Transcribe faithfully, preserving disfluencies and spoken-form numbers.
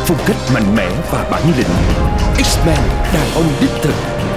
phong cách mạnh mẽ và bản lĩnh. X-Men đàn ông đích thực.